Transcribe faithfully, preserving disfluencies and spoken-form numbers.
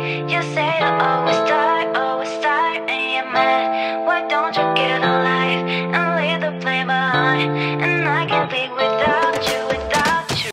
You say you always start, always start, and you're mad. Why don't you get a life and leave the blame behind? And